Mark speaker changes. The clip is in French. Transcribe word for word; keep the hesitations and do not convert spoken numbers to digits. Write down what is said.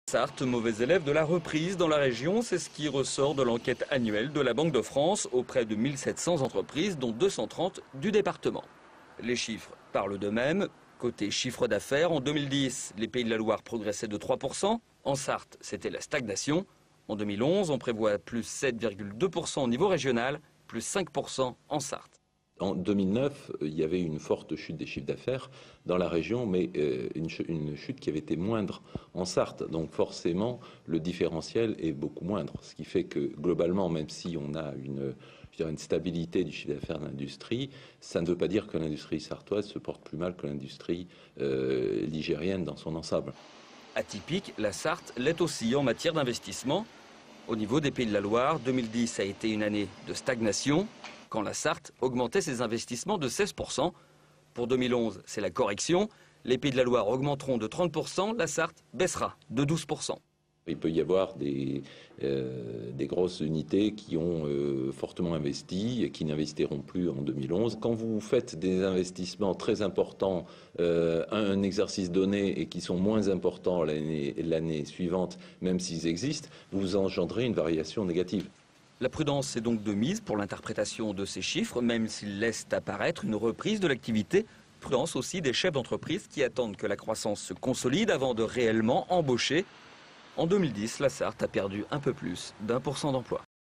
Speaker 1: Sarthe, mauvais élève de la reprise dans la région, c'est ce qui ressort de l'enquête annuelle de la Banque de France auprès de mille sept cents entreprises, dont deux cent trente du département. Les chiffres parlent d'eux-mêmes. Côté chiffre d'affaires, en deux mille dix, les Pays de la Loire progressaient de trois pour cent. En Sarthe, c'était la stagnation. En deux mille onze, on prévoit plus sept virgule deux pour cent au niveau régional, plus cinq pour cent en Sarthe.
Speaker 2: En deux mille neuf, il y avait une forte chute des chiffres d'affaires dans la région, mais une chute qui avait été moindre en Sarthe. Donc forcément, le différentiel est beaucoup moindre. Ce qui fait que globalement, même si on a une, je dirais une stabilité du chiffre d'affaires de l'industrie, ça ne veut pas dire que l'industrie sartoise se porte plus mal que l'industrie euh, ligérienne dans son ensemble.
Speaker 1: Atypique, la Sarthe l'est aussi en matière d'investissement. Au niveau des Pays de la Loire, deux mille dix a été une année de stagnation, quand la Sarthe augmentait ses investissements de seize pour cent. Pour deux mille onze, c'est la correction. Les Pays de la Loire augmenteront de trente pour cent, la Sarthe baissera de douze pour cent.
Speaker 2: Il peut y avoir des, euh, des grosses unités qui ont euh, fortement investi et qui n'investiront plus en deux mille onze. Quand vous faites des investissements très importants euh, à un exercice donné et qui sont moins importants l'année l'année suivante, même s'ils existent, vous engendrez une variation négative.
Speaker 1: La prudence est donc de mise pour l'interprétation de ces chiffres, même s'ils laissent apparaître une reprise de l'activité. Prudence aussi des chefs d'entreprise qui attendent que la croissance se consolide avant de réellement embaucher. En deux mille dix, la Sarthe a perdu un peu plus d'un pour cent d'emplois.